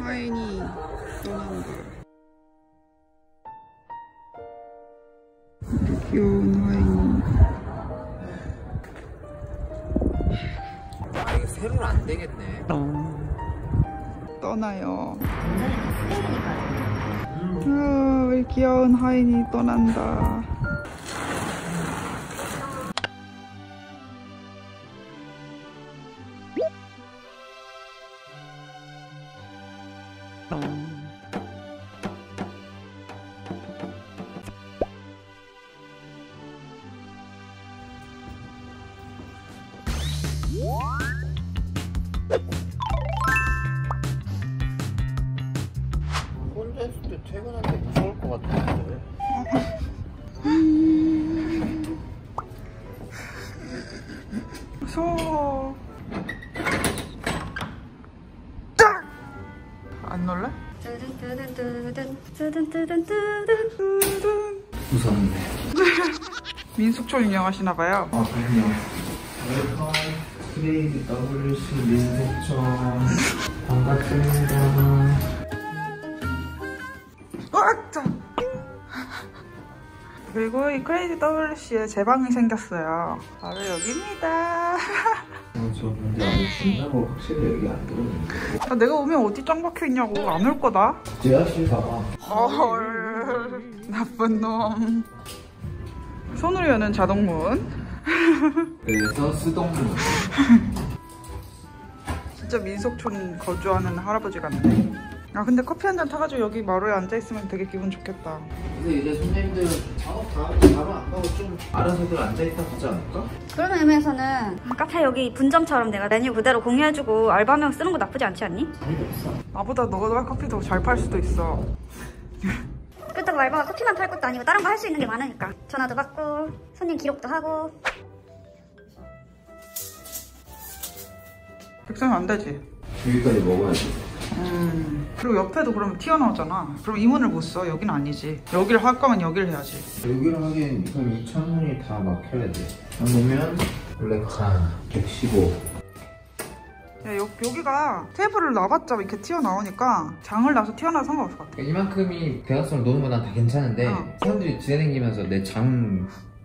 하인이 떠난다. 귀여운 하인이. 아, 이거 세로는 안 되겠네. 떠나요. 우리 귀여운 하인이 떠난다. 혼자 있을 때 퇴근하기 무서울 것 같은데. 무서워. 안 놀래? 무섭네. 민속촌 운영하시나봐요. 아, 그럼요. 웰컴 크레이지 WC 민속촌 반갑습니다. 자. 그리고 이 크레이지 WC에 제 방이 생겼어요. 바로 여기입니다. 저 근데 아직 준다고 확실히 여기 안 들어오는데. 내가 오면 어디 짱 박혀있냐고. 안 올 거다. 지하실 봐봐. 헐, 나쁜 놈. 손으로 여는 자동문. 그래서 수동문. 진짜 민속촌 거주하는 할아버지 같네. 아 근데 커피 한 잔 타가지고 여기 마루에 앉아있으면 되게 기분 좋겠다. 근데 이제 손님들 작업 다 하고 바로 안 가고 좀 알아서들 앉아있다 보지 않을까? 그런 의미에서는 카페 여기 분점처럼 내가 메뉴 그대로 공유해주고 알바명 쓰는 거 나쁘지 않지 않니? 아무도 없어. 나보다 너가 커피 더 잘 팔 수도 있어. 그렇다고 알바가 커피만 팔 것도 아니고 다른 거 할 수 있는 게 많으니까. 전화도 받고 손님 기록도 하고. 백성이 안 되지. 여기까지 먹어야지. 그리고 옆에도 그러면 튀어나오잖아. 그럼 이 문을 못 써. 여기는 아니지. 여기를 할 거면 여기를 해야지. 여기를 하기엔 그럼 이 창문이 다 막혀야 돼. 그러면 블랙한 115. 야, 여기가 테이블을 놔봤자 이렇게 튀어나오니까 장을 놔서 튀어나와도 상관없을 것 같아. 이만큼이 대각선을 놓는 건 난 다 괜찮은데 사람들이 지나다니면서 내 장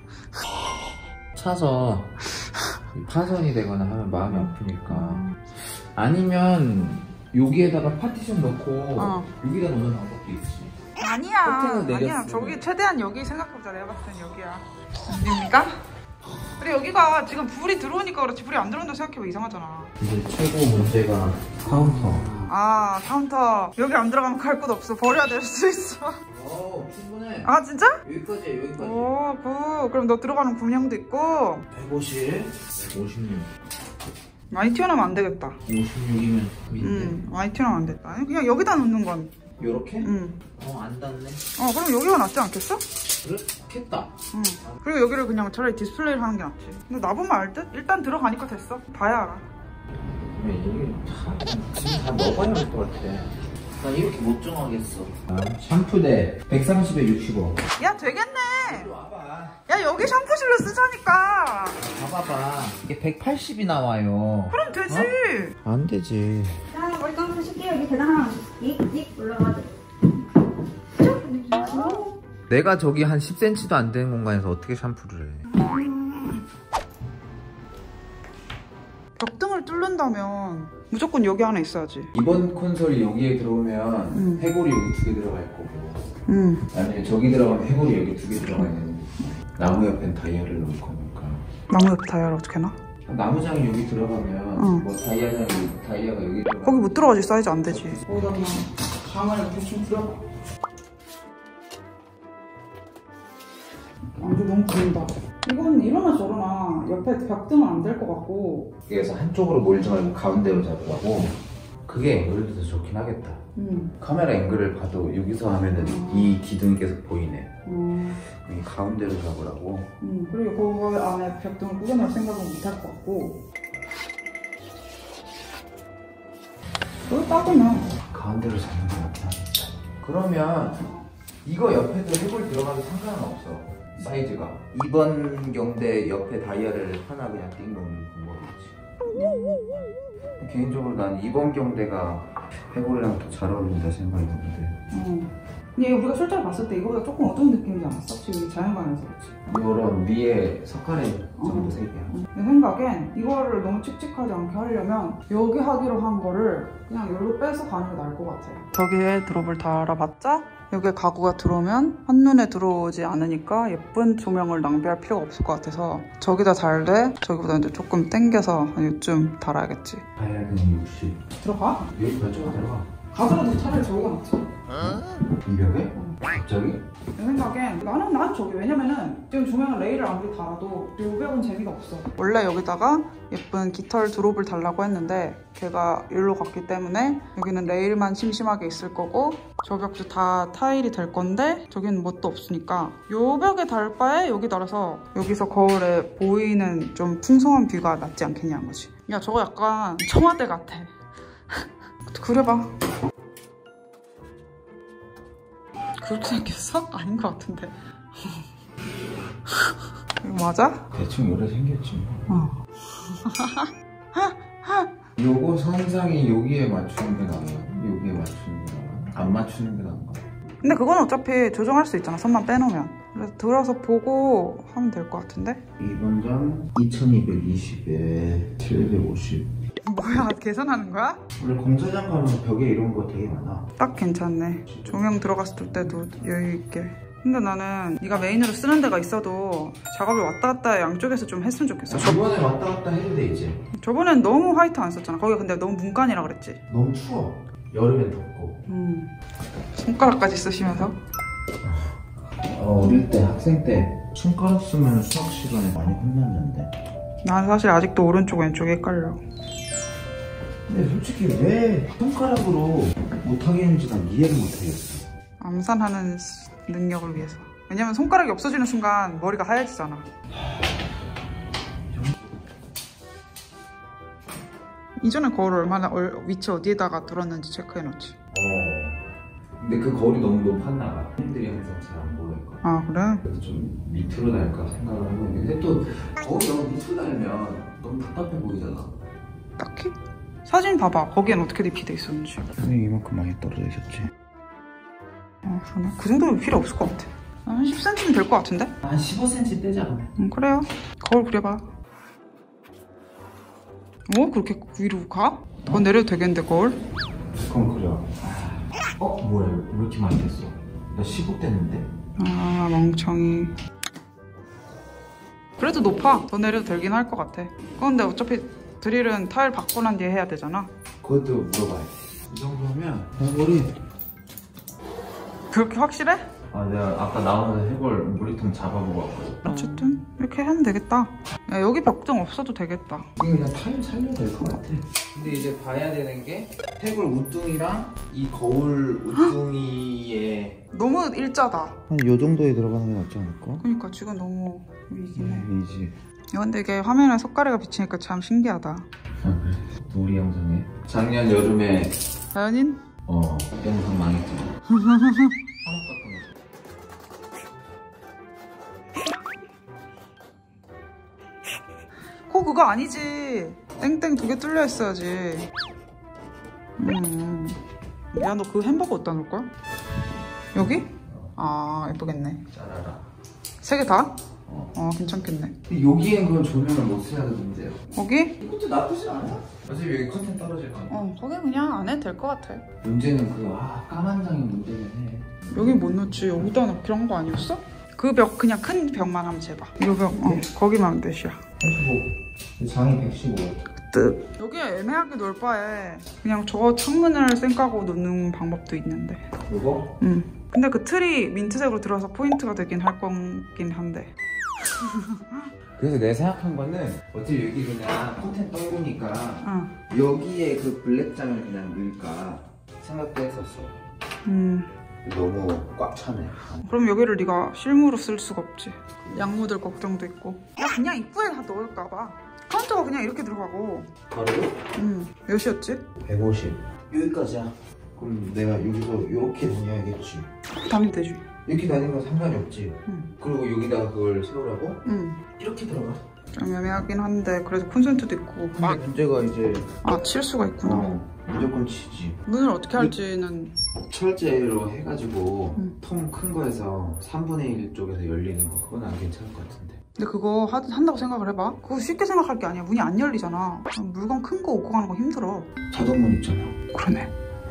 차서 파손이 되거나 하면 마음이 아프니까. 아니면 여기에다가 파티션 넣고 여기다 놓는 방법도 있지. 아니야. 내렸으면. 아니야. 저기 최대한 여기 생각해보자. 내가 봤을 땐 여기야. 아닙니까? 그리고 여기가 지금 불이 들어오니까 그렇지 불이 안 들어온다고 생각해보면 이상하잖아. 이제 최고 문제가 카운터. 아 카운터. 여기 안 들어가면 갈 곳 없어. 버려야 될 수 있어. 충분해. 아 진짜? 여기까지야 여기까지. 오 굿. 그럼 너 들어가는 구명도 있고. 150, 156. 많이 튀어나오면 안 되겠다. 56이면 밑에. 많이 튀어나오면 안 됐다. 그냥 여기다 놓는 건. 요렇게? 응. 안 닿네. 그럼 여기가 낫지 않겠어? 그렇겠다. 응. 그리고 여기를 그냥 차라리 디스플레이를 하는 게 낫지. 근데 나보면 알 듯? 일단 들어가니까 됐어. 봐야 알아. 여기 지금 다 먹어야 할 것 같아. 나 이렇게 못 정하겠어. 샴푸대 130에 65. 야 되겠네. 이리 와봐. 야 여기 샴푸실로 쓰자니까. 봐봐봐. 이게 180이 나와요. 그럼 되지. 안 되지. 자, 머리 감아서 쉴게요. 여기 계단 하나 익익 올라가죠. 내가 저기 한 10cm도 안 되는 공간에서 어떻게 샴푸를 해? 벽등을 뚫는다면 무조건 여기 하나 있어야지. 이번 콘솔이 여기에 들어오면 해골이 여기 2개 들어갈 거고 아니면 저기 들어가면 해골이 여기 2개 들어가 있는 나무 옆엔 다이아를 넣을 거니까. 나무 옆에 다이아를 어떻게 놔? 나무장이 여기 들어가면 뭐 다이아가 여기 들어가. 거기 못 들어가지. 사이즈 안 되지. 가만히 대충 들어가. 완전 너무 보인다. 이건 이러나 저러나 옆에 벽등은 안 될 것 같고. 그래서 한쪽으로 몰지 말고 가운데로 잡으라고. 그게 앵글도 더 좋긴 하겠다. 카메라 앵글을 봐도 여기서 하면은 이 기둥이 계속 보이네. 이 가운데로 잡으라고. 그리고 그거 안에 벽등을 꾸겨놓을 생각은 못 할 것 같고. 그걸 따구나. 가운데로 잡는 게 낫긴 하겠다. 그러면 이거 옆에도 해골 들어가도 상관은 없어. 사이즈가 2번 경대 옆에 다이아를 하나 그냥 띵 놓는 방법이지. 개인적으로 난 이번 경대가 해골이랑 더 잘 어울린다 생각이 드는데. 근데 우리가 실제로 봤을 때 이거보다 조금 어두운 느낌이지 않았어? 지금 자연광에서 그렇지. 이런 위에 석가래 정도 색이야. 내 생각엔 이거를 너무 칙칙하지 않게 하려면 여기 하기로 한 거를 그냥 여기로 빼서 가는 게 나을 것 같아요. 저기에 드롭을 달아봤자 여기에 가구가 들어오면 한눈에 들어오지 않으니까 예쁜 조명을 낭비할 필요가 없을 것 같아서 저기다 달되 저기보다 이제 조금 당겨서 한 요쯤 달아야겠지. 하얀은 60. 들어가? 여기 몇 조가 들어가? 가더라도 차라리 저기가 낫지. 이 벽에? 갑자기? 내 생각엔 나는 저기 왜냐면은 지금 조명을 레일을 아무리 달아도 요 벽은 재미가 없어. 원래 여기다가 예쁜 깃털 드롭을 달라고 했는데 걔가 일로 갔기 때문에 여기는 레일만 심심하게 있을 거고 저 벽도 다 타일이 될 건데 저기는 뭣도 없으니까 요 벽에 달 바에 여기 달아서 여기서 거울에 보이는 좀 풍성한 뷰가 낫지 않겠냐는 거지. 야 저거 약간 청와대 같아. 그려봐. 그렇게 생겼어? 아닌 것 같은데. 이거 맞아? 대충 요래 생겼지 뭐. 요거 선상이 여기에 맞추는 게 나아? 여기에 맞추는 게 나아? 안 맞추는 게 나은가? 근데 그건 어차피 조정할 수 있잖아. 선만 빼놓으면. 그래서 들어서 보고 하면 될 것 같은데? 2번 장 2220에 750. 뭐야 계산하는 거야? 원래 공사장 가면 벽에 이런 거 되게 많아. 딱 괜찮네. 조명 들어갔을 때도 여유있게. 근데 나는 네가 메인으로 쓰는 데가 있어도 작업을 왔다 갔다 양쪽에서 좀 했으면 좋겠어. 저번에 왔다 갔다 해도 돼 이제. 저번엔 너무 화이트 안 썼잖아. 거기가 근데 너무 문간이라 그랬지. 너무 추워. 여름엔 덥고. 손가락까지 쓰시면서. 어릴 때 학생 때 손가락 쓰면 수학 시간에 많이 혼났는데. 난 사실 아직도 오른쪽 왼쪽이 헷갈려. 근데 솔직히 왜 손가락으로 못하겠는지 난 이해를 못하겠어. 암산하는 능력을 위해서. 왜냐면 손가락이 없어지는 순간 머리가 하얘지잖아. 이전에 거울을 얼마나 위치 어디에다가 들었는지 체크해놓지. 근데 그 거울이 너무 높았나 봐. 팬들이 항상 잘 안 보일까. 아 그래? 그래서 좀 밑으로 달까 생각을 하고 있는데 또 거울이 너무 밑으로 달면 너무 답답해 보이잖아. 딱히? 사진 봐봐. 거기엔 어떻게 DP 돼 있었는지. 선생님 이만큼 많이 떨어져 있었지. 아 그러네. 그 정도면 필요 없을 것 같아. 한 10cm면 될 것 같은데? 한 15cm 떼자. 그래요. 거울 그려봐. 그렇게 위로 가? 더 내려도 되겠는데 거울? 그럼 그려. 뭐야 왜 이렇게 많이 뗐어? 나 15 뗐는데? 아 멍청이. 그래도 높아. 더 내려도 되긴 할 것 같아. 근데 어차피 드릴은 타일 받고 난 뒤에 해야 되잖아. 그것도 물어봐야 돼. 이 정도면 해골이 그렇게 확실해? 내가 아까 나오는 해골 물리통 잡아보고 왔거든. 어쨌든 이렇게 하면 되겠다. 야, 여기 벽등 없어도 되겠다. 이게 그냥 타일 살려도 될 것 같아. 근데 이제 봐야 되는 게 해골 우뚱이랑 이 거울 우뚱이의 너무 일자다. 한 요 정도에 들어가는 게 낫지 않을까? 그러니까 지금 너무 위긴 해. 이지. 야, 근데 이게 화면에 석가래가 비치니까 참 신기하다. 그래? 우리 영상에 작년 여름에 자연인? 영상 망했지. 코 그거 아니지. 땡땡 2개 뚫려 있어야지. 야, 너 그 햄버거 어디다 놓을 거야? 여기? 아, 예쁘겠네. 짜라라. 3개 다? 괜찮겠네. 근데 여기엔 그건 조명을 못 써야 되는 문제야. 거기? 이것도 나쁘지 않아. 어차피 여기 컨텐츠 떨어질 거야. 거기 그냥 안 해도 될 것 같아. 문제는 까만 장이 문제긴 해. 여기 못 넣지. 여기다 넣기로 한 거 아니었어? 그 벽 그냥 큰 벽만 하면 제발. 이 벽, 거기만 하면 되시야. 85. 장이 115. 뜻. 여기에 애매하게 놓을 바에 그냥 저 창문을 쌩까고 놓는 방법도 있는데. 이거? 근데 그 틀이 민트색으로 들어서 포인트가 되긴 할 거긴 한데. 그래서 내가 생각한 거는 어차피 여기 그냥 컨텐츠 떨구니까 여기에 그 블랙장을 그냥 넣을까 생각도 했었어. 너무 꽉 차네. 그럼 여기를 네가 실무로 쓸 수가 없지. 양 묻을 걱정도 있고. 야, 그냥 입구에 다 넣을까 봐. 카운터가 그냥 이렇게 들어가고. 바로? 몇이었지? 150. 여기까지야. 그럼 내가 여기서 이렇게 다녀야겠지. 다니면 되지. 이렇게 다니는 건 상관이 없지. 그리고 여기다가 그걸 세우라고? 응. 이렇게 들어가. 좀 애매하긴 한데 그래도 콘센트도 있고. 근데 문제가 이제 칠 수가 있구나. 무조건 치지. 문을 어떻게 할지는 철제로 해가지고 통 큰 거에서 3분의 1 쪽에서 열리는 거 그건 안 괜찮을 것 같은데. 근데 그거 한다고 생각을 해봐. 그거 쉽게 생각할 게 아니야. 문이 안 열리잖아. 물건 큰 거 얻고 가는 거 힘들어. 자동문 있잖아. 그러네.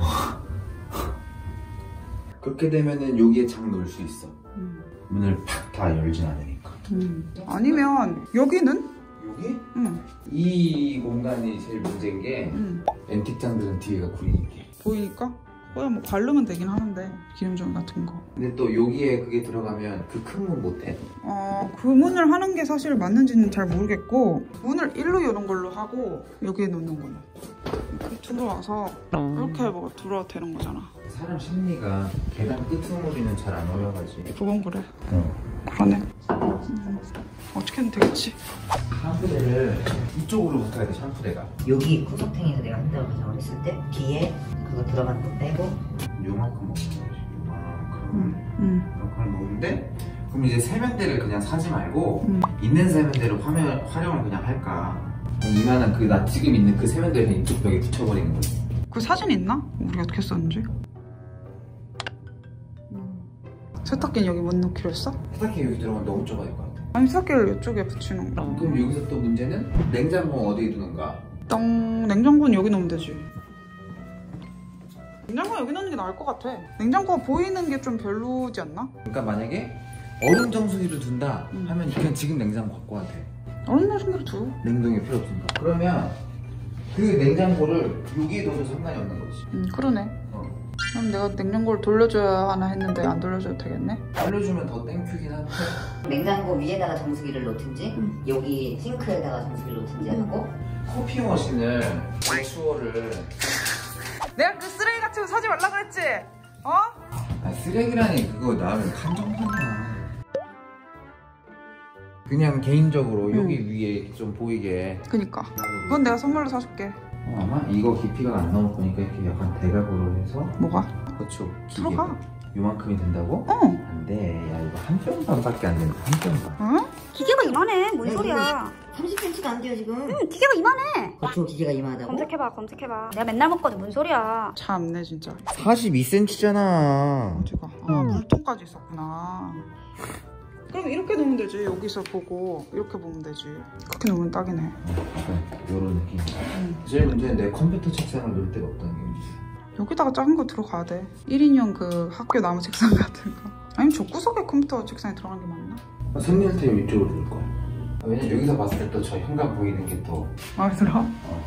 그렇게 되면은 여기에 장 놓을 수 있어. 문을 팍 다 열진 않으니까. 아니면 여기는? 여기? 응. 이 공간이 제일 문제인 게 앤틱장들은 뒤에가 구리니까. 보이니까? 그냥 뭐 바르면 되긴 하는데 기름종 같은 거. 근데 또 여기에 그게 들어가면 그 큰 문 못해. 그 문을 하는 게 사실 맞는지는 잘 모르겠고 문을 일로 여는 걸로 하고 여기에 놓는 거는 이렇게 들어와서 이렇게 뭐 들어와도 되는 거잖아. 사람 심리가 계단 끄트머리는 잘 안 올라가지. 그건 그래. 그러네. 어떻게든 되겠지. 샴푸대를 이쪽으로 붙어야 돼. 샴푸대가 여기 구석탱이에서 내가 한다고 가정을 했을 때 뒤에 그거 들어가는 거 빼고 요만큼 먹는 거지. 요만큼 먹는데 그럼 이제 세면대를 그냥 사지 말고 있는 세면대를 활용을 그냥 할까? 이만한 그 나 지금 있는 그 세면대를 그냥 이쪽 벽에 붙여버리는 거지. 그 사진 있나? 우리 어떻게 썼는지? 세탁기는 여기 못 넣기로 했어? 세탁기 여기 들어가면 너무 좁아질 것 같아. 아니 세탁기를 이쪽에 붙이는 거. 그럼 여기서 또 문제는 냉장고 어디에 두는가? 냉장고는 여기 넣으면 되지. 냉장고 여기 넣는 게 나을 것 같아. 냉장고가 보이는 게 좀 별로지 않나? 그러니까 만약에 얼음 정수기를 둔다 하면 그냥 지금 냉장고 갖고 와도 돼. 얼음 정수기를 두. 냉동이 필요 없으니까. 그러면 그 냉장고를 여기에 둬도 상관이 없는 거지. 그러네. 그럼 내가 냉장고를 돌려줘야 하나 했는데 안 돌려줘도 되겠네? 돌려주면 더 땡큐긴 한데 냉장고 위에다가 정수기를 놓든지 여기 싱크에다가 정수기를 놓든지 하고 커피 머신을 추월을 내가 그 쓰레기 같은 거 사지 말라 그랬지? 쓰레기라니 그거 나는 한정판이야. 그냥 개인적으로 여기 위에 좀 보이게. 그니까 그건 내가 선물로 사줄게. 아마 이거 깊이가 안 나올 거니까 이렇게 약간 대각으로 해서. 뭐가? 그렇죠. 들어가. 요만큼이 된다고? 안 돼. 야 이거 한 뼘 반밖에 안 된다. 한 뼘 반. 응? 기계가 이만해. 뭔 소리야. 30cm가 안 돼요 지금. 기계가 이만해. 같은 기계가 이만하다고? 검색해봐. 내가 맨날 먹거든. 뭔 소리야. 참네 진짜. 42cm잖아. 어디가? 물통까지 있었구나. 그럼 이렇게 놓으면 되지. 여기서 보고 이렇게 보면 되지. 그렇게 놓으면 딱이네. 이런 느낌. 제일 문제는 내 컴퓨터 책상을 놓을 데가 없다는 게 문제야. 여기다가 작은 거 들어가야 돼. 1인용 그 학교 나무 책상 같은 거. 아니면 저 구석에 컴퓨터 책상에 들어가는 게 맞나? 손님한테 이쪽으로 놓을 거야. 왜냐면 여기서 봤을 때 또 저 현관 보이는 게 더 마음에 들어?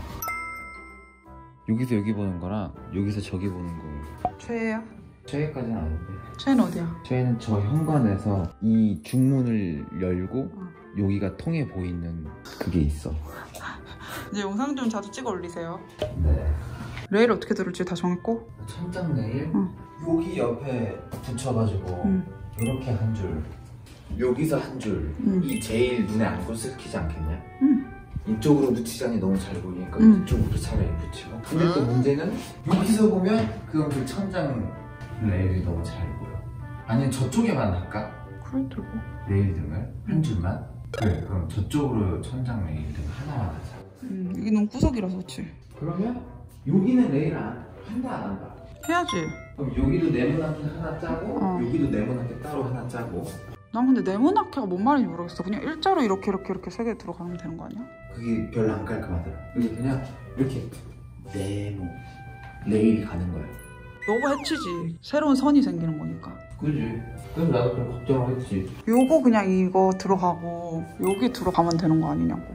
여기서 여기 보는 거랑 여기서 저기 보는 거 최애야? 최애까지는 아닌데. 최애는 어디야? 최애는 저 현관에서 이 중문을 열고 여기가 통해 보이는 그게 있어. 이제 영상 좀 자주 찍어 올리세요. 네. 레일 어떻게 들을지 다 정했고. 천장 레일 여기 옆에 붙여가지고 이렇게 한 줄, 여기서 한 줄. 이 제일 눈에 안 꽂히지 않겠냐? 이쪽으로 붙이자니 너무 잘 보이니까 이쪽으로 차라리 붙이고. 근데 또 문제는 여기서 보면 그건 그 천장 레일이 너무 잘 보여. 아니면 저쪽에만 할까? 그래 들고. 레일 등을 한 줄만? 그래, 그럼 저쪽으로 천장 레일 등 하나만 하자. 이게 너무 구석이라서 그렇지. 그러면 여기는 레일 한다 안 한다? 해야지. 그럼 여기도 네모나게 하나 짜고 여기도 네모나게 따로 하나 짜고. 난 근데 네모나게가 뭔 말인지 모르겠어. 그냥 일자로 이렇게 세 개 들어가면 되는 거 아니야? 그게 별로 안 깔끔하더라. 그래서 그냥 이렇게 네모 레일이 가는 거야. 너무 해치지. 새로운 선이 생기는 거니까. 그지? 그래서 나도 좀 걱정을 했지. 요거 그냥 이거 들어가고 여기 들어가면 되는 거 아니냐고.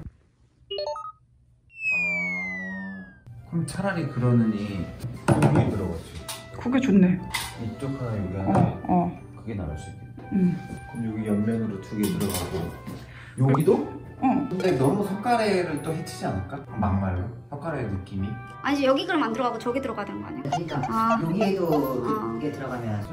그럼 차라리 그러느니 여기 들어가지. 그게 좋네. 이쪽 하나 여기 하나. 그게 나을 수 있겠다. 그럼 여기 옆면으로 두 개 들어가고 여기도? 근데 너무 석가래를 또 해치지 않을까? 막말로? 석가래 느낌이? 아니지 여기 그럼 안 들어가고 저기 들어가야 되는 거 아니야? 그러니까 여기에도 이게 들어가면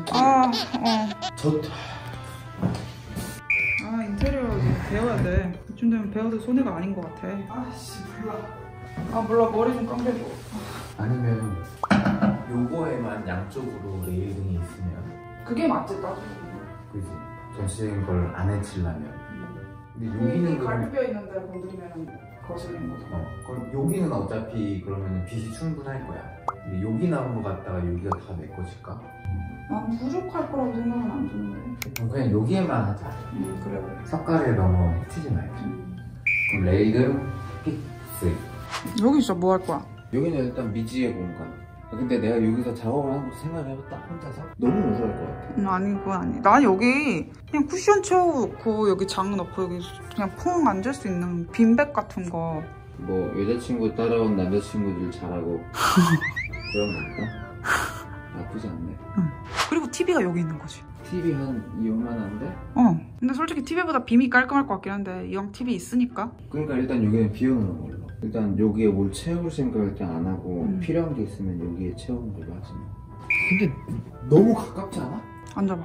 인테리어 배워야 돼. 이쯤 되면 배워도 손해가 아닌 것 같아. 아씨 몰라. 몰라. 머리 좀 감겨줘. 아니면 요거에만 양쪽으로 레일등이 있으면 그게 맞지 따지고. 그지? 전체적인 걸 안 해치려면 근데 여기는 갈비뼈 있는 데 건드리면 거슬리는 거죠. 그럼 여기는 어차피 그러면 빛이 충분할 거야. 근데 여기 나온 거 갖다가 여기가 다 메꿔질까? 난 부족할 거라고 생각은 안 드는데. 그럼 그냥 여기에만 하자. 그래. 석가래를 너무 해치지 말자. 그럼 레이드 픽스. 여기 진짜 뭐 할 거야? 여기는 일단 미지의 공간. 근데 내가 여기서 작업을 하는 것도 생각을 해봤다 혼자서 너무 무서울 것 같아. 아니 그건 아니. 난 여기 그냥 쿠션 채워놓고 여기 장 넣고 여기 그냥 퐁 앉을 수 있는 빈백 같은 거. 뭐 여자친구 따라온 남자친구들 잘하고 그런 건가? 나쁘지 않네. 응. 그리고 TV가 여기 있는 거지. TV 한 요만한데? 근데 솔직히 TV보다 빔이 깔끔할 것 같긴 한데 이왕 TV 있으니까. 그러니까 일단 여기는 비워놓는 걸로. 일단 여기에 뭘 채울 생각을 일단 안 하고 필요한 게 있으면 여기에 채우는 걸로 하지. 근데 너무 가깝지 않아? 앉아봐.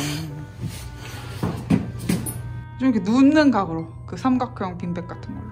좀 이렇게 눕는 각으로 그 삼각형 빈백 같은 걸로.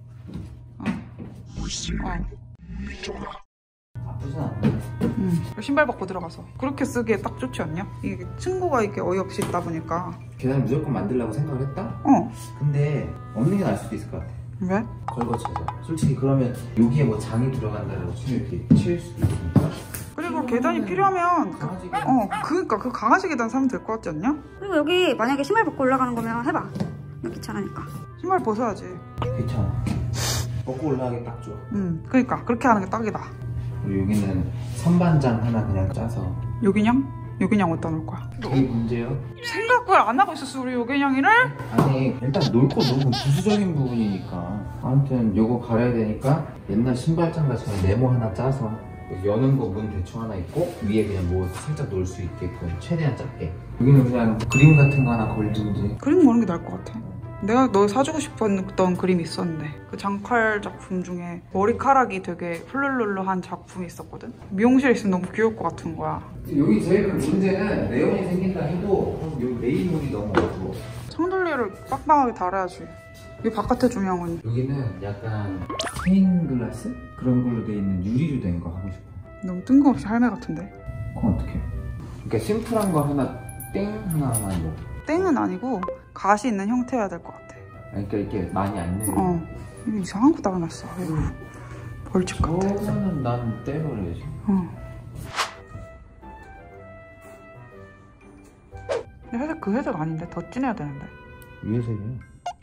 나쁘진 않네. 신발 벗고 들어가서 그렇게 쓰기에 딱 좋지 않냐? 이게 층고가 이렇게 어이없이 있다 보니까. 계단 무조건 만들려고 생각을 했다? 근데 없는 게 나을 수도 있을 것 같아. 왜? 걸거쳐서. 솔직히 그러면 여기에 뭐 장이 들어간다라고 치면 이렇게 치울 수도 있으니까. 그리고 계단이 필요하면 강아지 그러니까 그 강아지 계단 사면 될 것 같지 않냐? 그리고 여기 만약에 신발 벗고 올라가는 거면 해봐. 귀찮으니까. 신발 벗어야지. 괜찮아. 벗고 올라가기 딱 좋아. 그러니까 그렇게 하는 게 딱이다. 그리고 여기는 선반장 하나 그냥 짜서. 요긴양? 요긴양 어디다 놓을 거야? 그게 문제요? 생각을 안 하고 있었어 우리 요긴양이를? 아니 일단 놓을 거 너무 부수적인 부분이니까. 아무튼 요거 가려야 되니까 옛날 신발장같이 네모 하나 짜서 여는 거 문 대충 하나 있고 위에 그냥 뭐 살짝 놓을 수 있게끔 최대한 작게. 여기는 그냥 그림 같은 거 하나 걸든지. 그림 그리는 게 나을 것 같아. 내가 너 사주고 싶었던 그림이 있었는데 그 장칼 작품 중에 머리카락이 되게 훌룰룰루한 작품이 있었거든. 미용실에 있으면 너무 귀여울 것 같은 거야. 여기 제일 큰 문제는 레온이 생긴다 해도 여기 메인물이 너무 어두워. 창돌리를 빡빡하게 달아야지. 이 바깥의 조명은 여기는 약간 스테인 글라스? 그런 걸로 돼 있는 유리로 된 거 하고 싶어. 너무 뜬금없이 할매 같은데. 그건 어떡해? 그러니까 심플한 거 하나 땡 하나만 뭐. 땡은 아니고 가시 있는 형태여야 될 것 같아. 그러니까 이렇게 많이 안 내려. 이거 이상한 거 달아놨어. 벌집 같아. 저거는 난 떼버려야지. 회색 그 회색 아닌데? 더 진해야 되는데. 이 회색이야.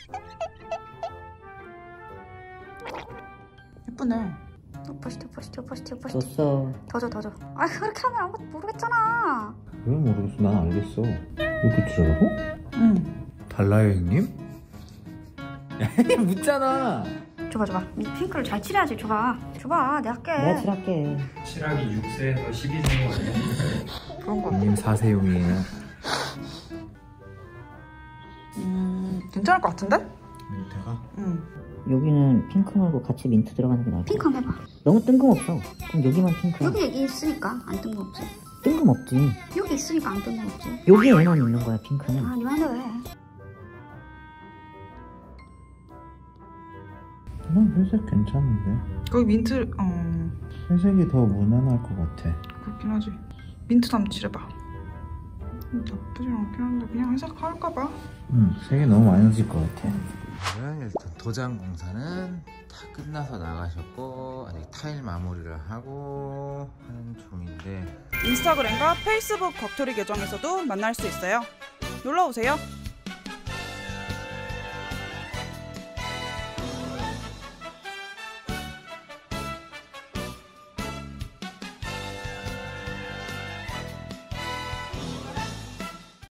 예쁘네. 포스트. 줬어. 더 줘. 아 그렇게 하면 아무것도 모르겠잖아. 왜 모르겠어? 난 알겠어. 이렇게 주라고? 응. 달라요 형님? 묻잖아. 줘봐. 이 핑크를 잘 칠해야지. 줘봐. 내가 할게. 내가 칠할게. 칠하기 6세에서 12세인 거 아니야? 그런 거 같아. 형님 4세용이에요. 괜찮을 것 같은데? 민트가? 여기는 핑크 말고 같이 민트 들어가는 게 나을 것 핑크 한번 해봐. 같아. 너무 뜬금없어. 그럼 여기만 핑크. 여기 있으니까 안 뜬금없지. 뜬금없지. 여기 있으니까 안 뜬금없지. 여기에만 있는 거야 핑크는. 아, 니 마음대로 해. 난 회색 괜찮은데. 거기 민트 회색이 더 무난할 것 같아. 그렇긴 하지. 민트도 한번 칠해봐. 나쁘진 않긴 한데 그냥 회색 할까봐. 색이 너무 많이 넣어질 것 같아. 일단 도장 공사는 다 끝나서 나가셨고 아직 타일 마무리를 하고 하는 중인데 인스타그램과 페이스북 겉토리 계정에서도 만날 수 있어요. 놀러오세요.